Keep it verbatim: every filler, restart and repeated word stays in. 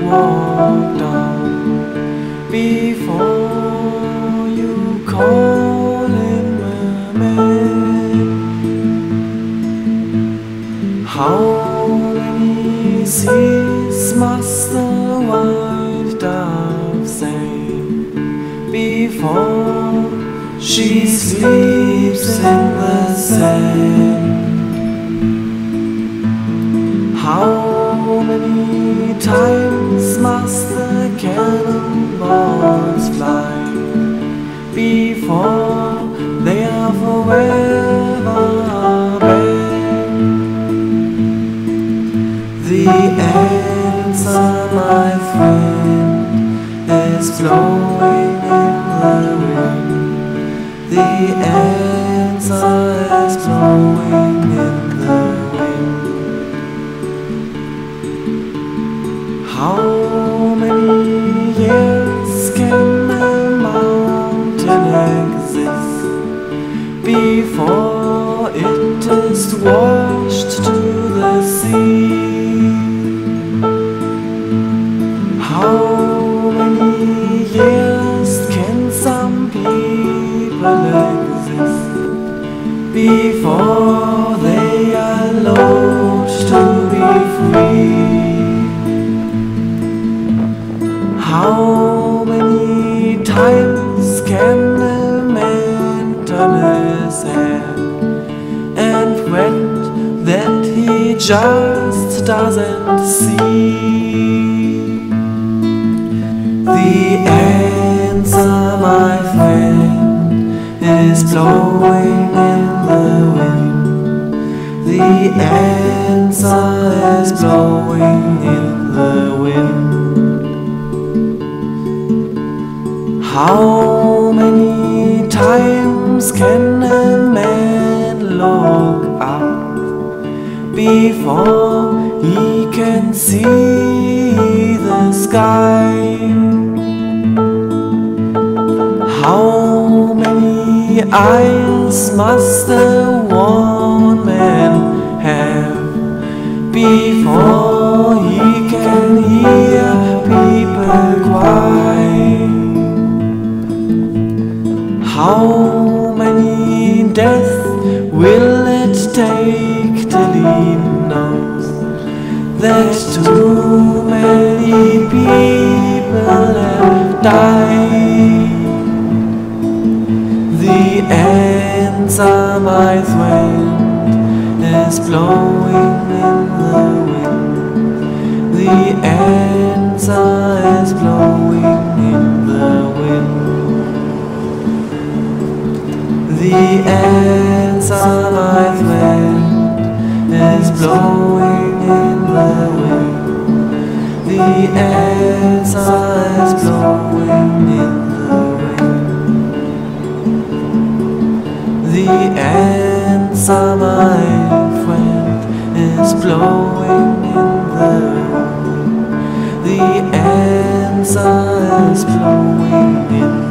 walk down before you call him a man. How many seas must the white dove sail before she sleeps in the sand? How many times must the cannonballs fly before they are forever back? The answer, my friend, is blowing in the wind. The answer is blowing in the wind. How many years can a mountain exist before it is washed to the sea? How many years can some people exist before they are allowed to be free? How many times can a man turn his head and wet that he just doesn't see? The answer, my friend, is blowing in the wind. The answer is blowing in the wind. How many times can a man look up before he can see the sky? How many eyes must a one man have before he can hear people cry? How many deaths will it take till he knows that too many people have died? The answer, my friend, is blowing in the wind. The answer is blowing in the wind. The answer, my friend, is blowing in the wind. The answer is blowing in the wind. The answer, my friend, is blowing in the wind. The answer is blowing in the wind.